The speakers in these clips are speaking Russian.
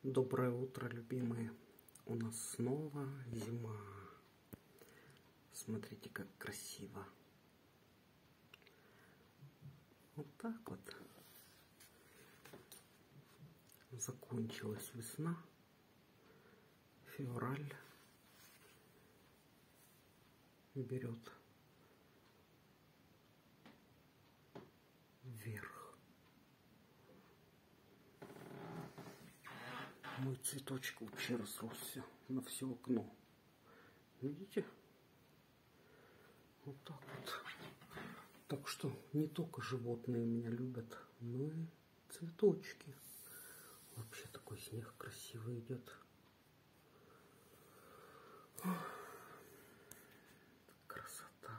Доброе утро, любимые. У нас снова зима. Смотрите, как красиво. Вот так вот. Закончилась весна. Февраль берет вверх. Мой цветочек вообще разросся на все окно. Видите? Вот так вот. Так что не только животные меня любят, но и цветочки. Вообще такой снег красивый идет. Красота.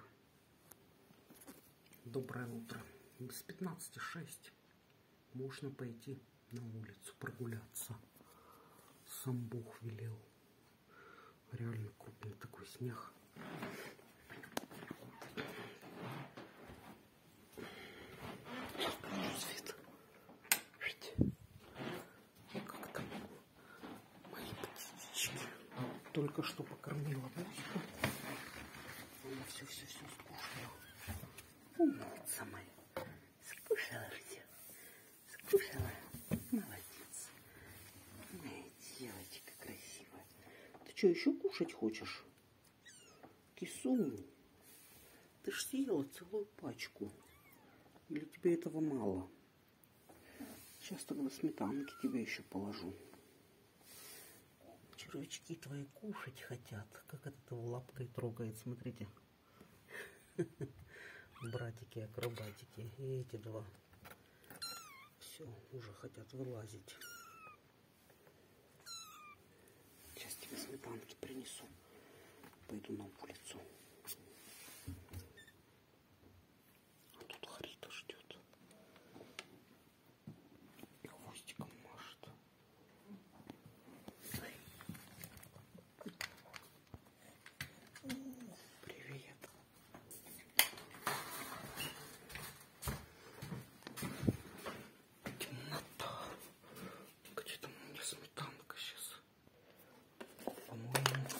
Доброе утро. Без 15:06 можно пойти на улицу прогуляться. Сам Бог велел. Реально крупный такой снег. Вид. Как там мои птички. Только что покормила Бусика. Она все скушала. Умница моя. Скушала все. Скушала. Молодец. Моя девочка красивая. Ты что, еще кушать хочешь? Кису, ты ж съела целую пачку. Или тебе этого мало? Сейчас тогда сметанки тебе еще положу. Червячки твои кушать хотят. Как это его лапкой трогает, смотрите. Братики-акробатики. И эти два. Все, уже хотят вылазить. Сейчас тебе сметанки принесу. Пойду на улицу. А тут Харита ждет. И хвостиком машет. Привет. Темнота. Где там у меня сметанка сейчас? По-моему,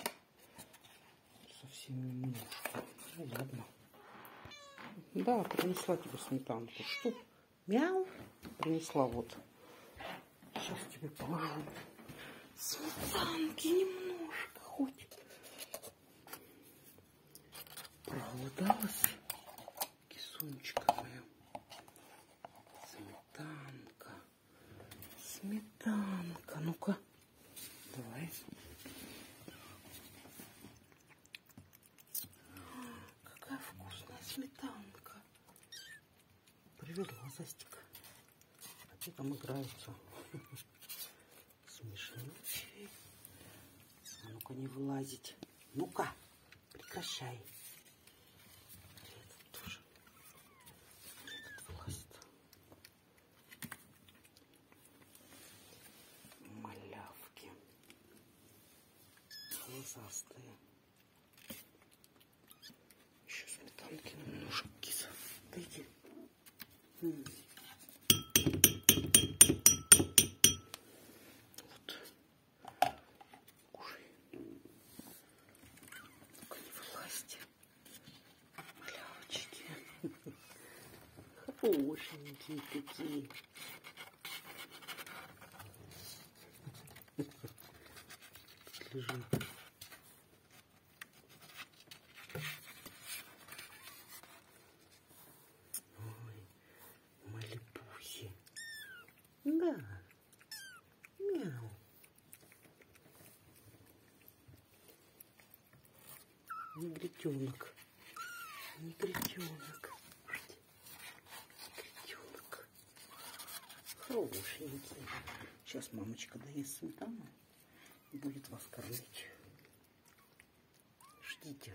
совсем немножко. Ну ладно. Да, принесла тебе сметанку. Что? Мяу. Принесла вот. Сейчас тебе положу. Сметанки немножко хоть. Проголодалась? Кисунечка моя. Сметанка. Сметанка. Ну-ка. Давай. Какая вкусная сметанка. Привет, глазастик. Они там играются. Смешнючие. А ну-ка не вылазить. Ну-ка, прекращай. Этот тоже. Этот вылазит. Малявки. Глазастые. Еще сметанки немножко, киса. Да иди. Вот. Кушай. Ну-ка не вылазьте. Малявочки. Хорошенькие такие. Лежит. Ой, малипухи. Да. Мяу. Негритенок. Негритенок. Негритенок. Хорошенький. Сейчас мамочка доест сметану и будет вас кормить. Ждите.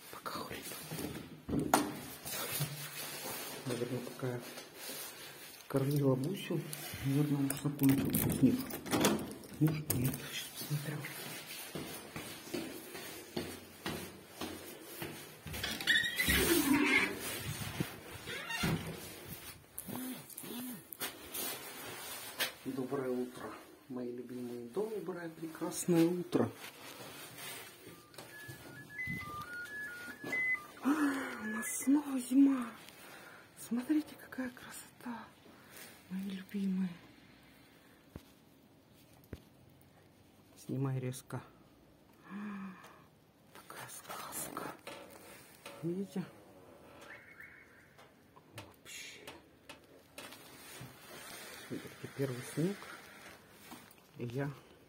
Наверное, Скормила Бусю. Наверное, он закончился снег. Может, нет. Сейчас посмотрю. Доброе утро, мои любимые. Доброе, прекрасное утро. У нас снова зима. Смотрите, какая красота, мои любимые. Снимай резко. Такая сказка. Видите? Вообще. Смотрите, первый снег. И я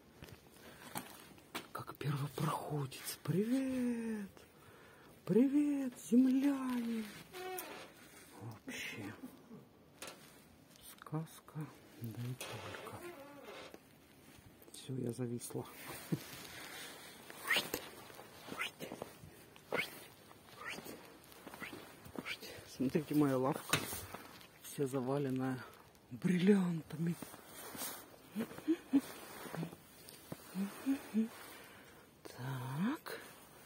как первопроходец. Привет! Привет, земляне! Вообще. Сказка, да и только. Все, я зависла. Смотрите, моя лавка вся заваленная бриллиантами. Так.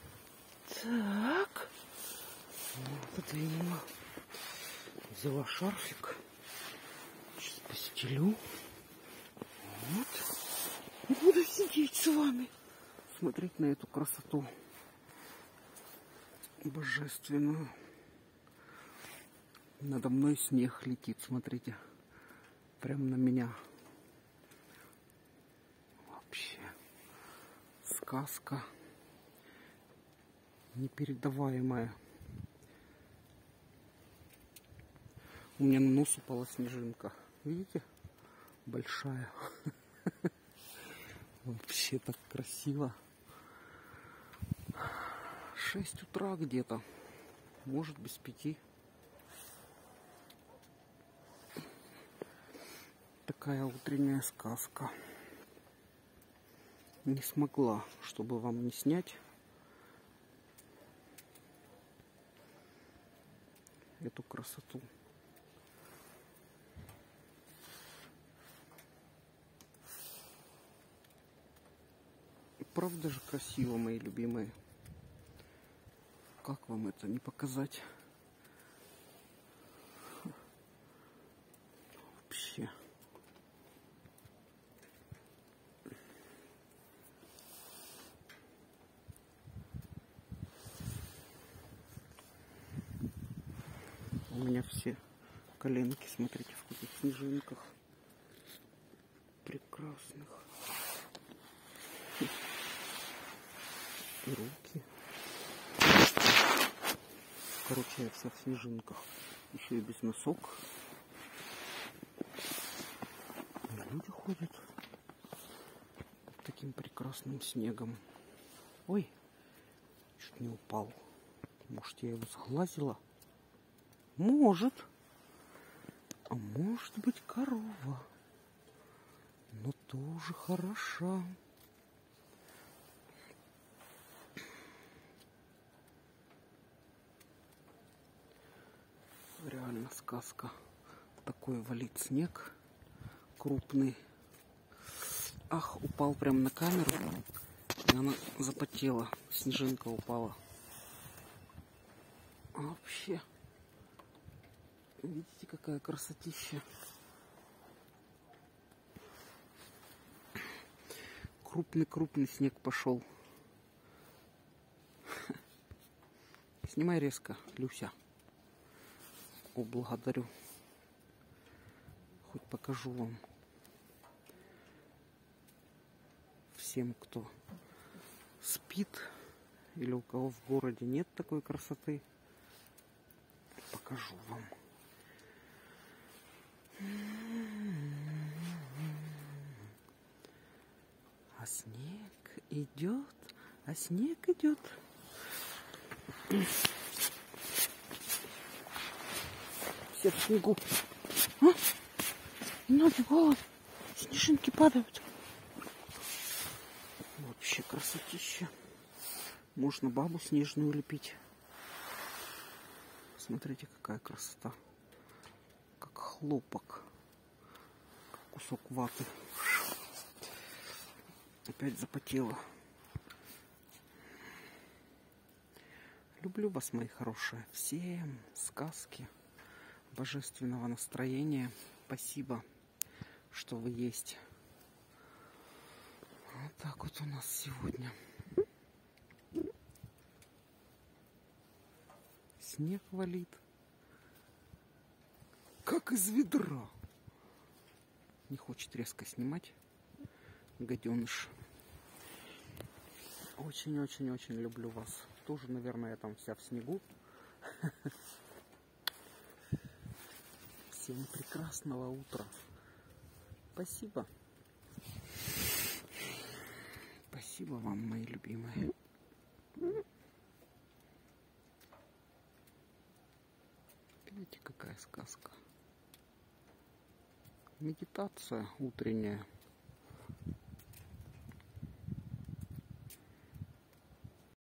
Так. Подвинула. Взяла шарфик. Сейчас постелю. Вот. Буду сидеть с вами. Смотреть на эту красоту. Божественную. Надо мной снег летит. Смотрите. Прямо на меня. Вообще. Сказка. Непередаваемая. У меня на нос упала снежинка. Видите? Большая. Вообще так красиво. 6 утра где-то. Может, без 5. Такая утренняя сказка. Не смогла, чтобы вам не снять эту красоту. И правда же красиво, мои любимые. Как вам это не показать? Вообще. У меня все коленки, смотрите, в каких снежинках прекрасных. И руки. Короче, я вся в снежинках. Еще и без носок. И люди ходят таким прекрасным снегом. Ой, чуть не упал. Может, я его сглазила? Может. А может быть, корова. Но тоже хороша. Реально сказка. Такой валит снег. Крупный. Ах, упал прямо на камеру. И она запотела. Снежинка упала. А вообще. Видите, какая красотища. Крупный снег пошел. Снимай резко, Люся. О, благодарю. Хоть покажу вам. Всем, кто спит или у кого в городе нет такой красоты, покажу вам. А снег идет, а снег идет. Все в снегу. А? Не надо, голод. Снежинки падают. Вообще красотища. Можно бабу снежную лепить. Смотрите, какая красота. Как хлопок. кусок ваты. Опять запотела. Люблю вас, мои хорошие. Всем сказки, божественного настроения. Спасибо, что вы есть. Вот так вот у нас сегодня. Снег валит. Как из ведра. Не хочет резко снимать. Гаденыш. Очень-очень-очень люблю вас. Тоже, наверное, я там вся в снегу. Всем прекрасного утра. Спасибо. Спасибо вам, мои любимые. Видите, какая сказка. Медитация утренняя.